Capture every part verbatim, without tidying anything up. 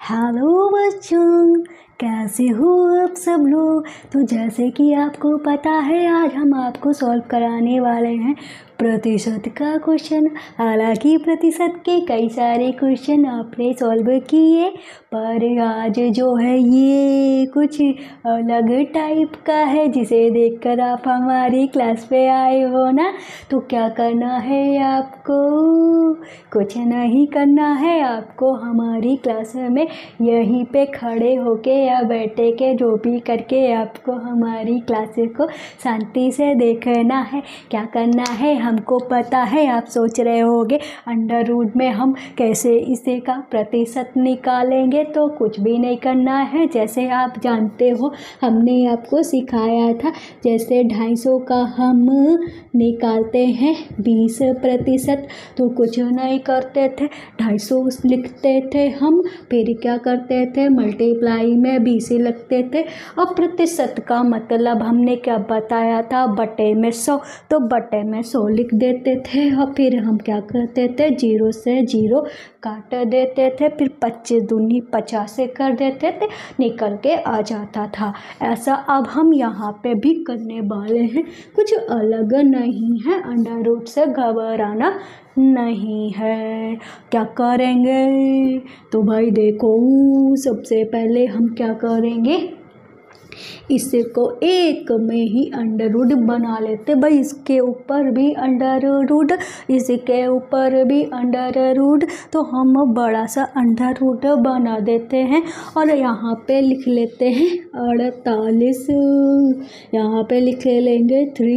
Hello बच्चों, कैसे हो आप सब लोग। तो जैसे कि आपको पता है, आज हम आपको सॉल्व कराने वाले हैं प्रतिशत का क्वेश्चन। हालांकि प्रतिशत के कई सारे क्वेश्चन आपने सॉल्व किए, पर आज जो है ये कुछ अलग टाइप का है, जिसे देखकर आप हमारी क्लास पे आए हो ना। तो क्या करना है आपको? कुछ नहीं करना है आपको। हमारी क्लास में यहीं पे खड़े होके या बैठे के जो भी करके आपको हमारी क्लासेस को शांति से देखना है। क्या करना है हमको पता है। आप सोच रहे होगे अंडर रूट में हम कैसे इसे का प्रतिशत निकालेंगे। तो कुछ भी नहीं करना है। जैसे आप जानते हो, हमने आपको सिखाया था, जैसे ढाई सौ का हम निकालते हैं बीस प्रतिशत। तो कुछ नहीं करते थे, ढाई सौ लिखते थे हम, फिर क्या करते थे, मल्टीप्लाई में बीस लगते थे। और प्रतिशत का मतलब हमने क्या बताया था, बटे में सौ। तो बटे में सौ लिख देते थे और फिर हम क्या करते थे, जीरो से जीरो काट देते थे, फिर पच्चीस दूनी पचास से कर देते थे, निकल के आ जाता था। ऐसा अब हम यहाँ पे भी करने वाले हैं, कुछ अलग नहीं है। अंडर रूट से घबराना नहीं है। क्या करेंगे तो भाई देखो, सबसे पहले हम क्या करेंगे, इसको एक में ही अंडर रूट बना लेते भाई। इसके ऊपर भी अंडर रूट, इसके ऊपर भी अंडर रूट। तो हम बड़ा सा अंडर रूट बना देते हैं और यहाँ पे लिख लेते हैं अड़तालीस, यहाँ पे लिख लेंगे थ्री।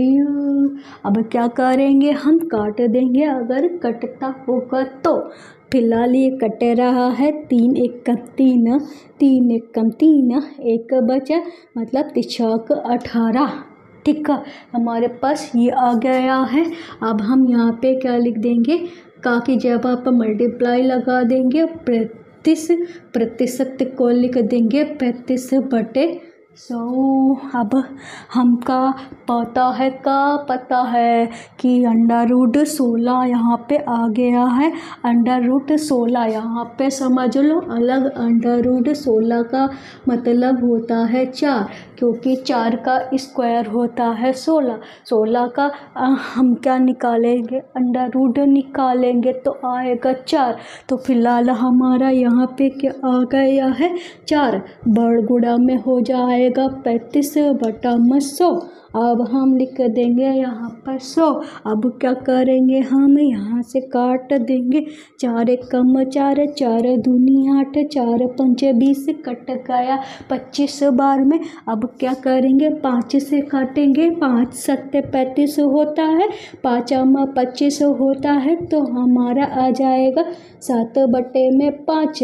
अब क्या करेंगे, हम काट देंगे अगर कटता होगा तो। फिलहाल ये कट रहा है, तीन एक कम तीन, तीन एक कम तीन, एक बचा, मतलब तिछक अठारह। ठीक है, हमारे पास ये आ गया है। अब हम यहाँ पे क्या लिख देंगे, का की जगह पर मल्टीप्लाई लगा देंगे, पैंतीस प्रतिशत को लिख देंगे पैंतीस बटे सौ। अब हमका पता है, का पता है कि अंडर रूट सोलह यहाँ पे आ गया है। अंडर रूट सोलह यहाँ पे समझ लो, अलग अंडर रूट सोलह का मतलब होता है चार, क्योंकि चार का स्क्वायर होता है सोलह। सोलह का आ, हम क्या निकालेंगे, अंडर रूट निकालेंगे तो आएगा चार। तो फिलहाल हमारा यहाँ पे क्या आ गया है, चार बड़गुड़ा में हो जाए पैंतीस बटा में सौ। अब हम लिख देंगे यहाँ पर सौ। अब क्या करेंगे, हम यहाँ से काट देंगे, चार एक कम चार, चार दूनी आठ, चार पंचे बीस, कट गया पच्चीस बार में। अब क्या करेंगे, पाँच से काटेंगे, पाँच सत्ते पैंतीस होता है, पाँच अमा पच्चीस होता है, तो हमारा आ जाएगा सात बटे में पाँच।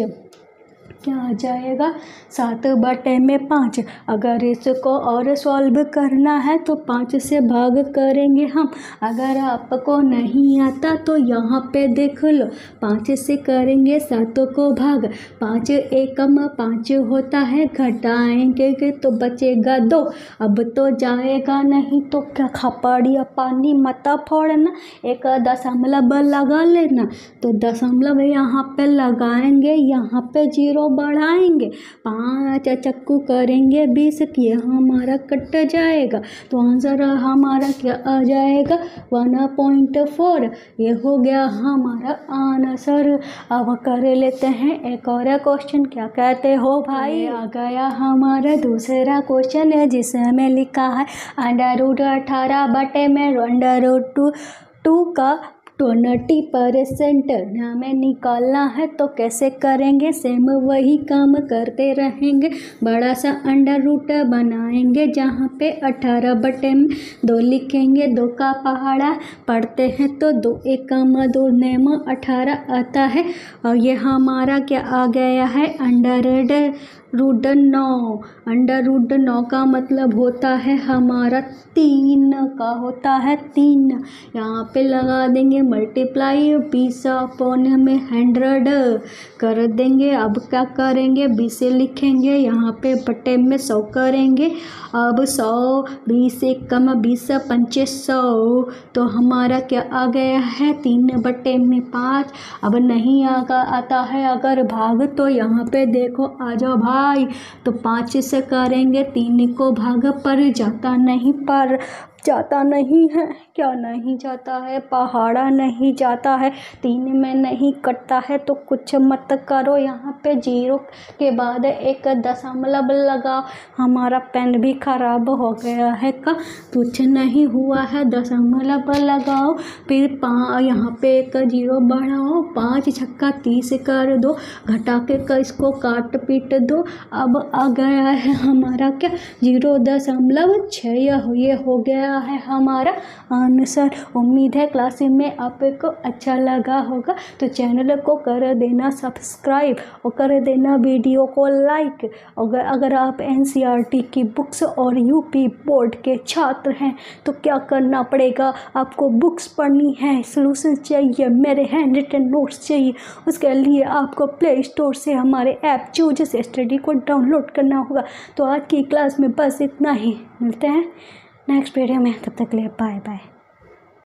क्या आ जाएगा, सात बटे में पाँच। अगर इसको और सॉल्व करना है तो पाँच से भाग करेंगे हम। अगर आपको नहीं आता तो यहाँ पे देख लो, पाँच से करेंगे सातों को भाग, पाँच एकम पाँच होता है, घटाएंगे तो बचेगा दो। अब तो जाएगा नहीं तो क्या खपड़िया पानी मत फोड़ना, एक दशमलव लगा लेना। तो दशमलव यहाँ पे लगाएंगे, यहाँ पे जीरो बढ़ाएंगे, पाँच चक्कू करेंगे बीस की, हमारा कट जाएगा। तो आंसर हमारा क्या आ जाएगा, वन पॉइंट फोर। ये हो गया हमारा आंसर। अब कर लेते हैं एक और क्वेश्चन। क्या कहते हो भाई, आ गया हमारा दूसरा क्वेश्चन है, जिसमें लिखा है अंडर रूट अठारह बटे में अंडर रूट टू टू का ट्वेंटी परसेंट हमें निकालना है। तो कैसे करेंगे, सेम वही काम करते रहेंगे। बड़ा सा अंडर रूट बनाएंगे, जहाँ पे अठारह बटे में दो लिखेंगे, दो का पहाड़ा पढ़ते हैं तो दो एक कम दो नेम अठारह आता है। और ये हमारा क्या आ गया है, अंडर रूट नौ। अंडर रूट नौ का मतलब होता है हमारा तीन का होता है तीन। यहाँ पे लगा देंगे मल्टीप्लाई बीस अपॉन में हंड्रेड कर देंगे। अब क्या करेंगे, बीस से लिखेंगे, यहाँ पे बटे में सौ करेंगे। अब सौ बीस एक कम बीस पंचे सौ, तो हमारा क्या आ गया है, तीन बटे में पाँच। अब नहीं आगा आता है अगर भाग, तो यहाँ पे देखो आ जाओ भाई, तो पाँच से करेंगे, तीन को भाग पर जाता नहीं, पर जाता नहीं है, क्या नहीं जाता है, पहाड़ा नहीं जाता है, तीन में नहीं कटता है, तो कुछ मत करो। यहाँ पे जीरो के बाद एक दशमलव लगाओ। हमारा पेन भी खराब हो गया है, का कुछ नहीं हुआ है, दशमलव लगाओ, फिर पा यहाँ पे एक जीरो बढ़ाओ, पाँच छक्का तीस कर दो, घटा के का इसको काट पीट दो। अब आ गया है हमारा क्या, जीरो दशमलव छः, ये हो गया है हमारा आंसर। उम्मीद है क्लास में आपको अच्छा लगा होगा, तो चैनल को कर देना सब्सक्राइब और कर देना वीडियो को लाइक। अगर अगर आप एनसीईआरटी की बुक्स और यूपी बोर्ड के छात्र हैं तो क्या करना पड़ेगा, आपको बुक्स पढ़नी है, सॉल्यूशन चाहिए, मेरे हैंड रिटन नोट्स चाहिए, उसके लिए आपको प्ले स्टोर से हमारे ऐप चूज से स्टडी को डाउनलोड करना होगा। तो आज की क्लास में बस इतना ही, मिलते हैं नेक्स्ट वीडियो में, तब तक के लिए बाय बाय।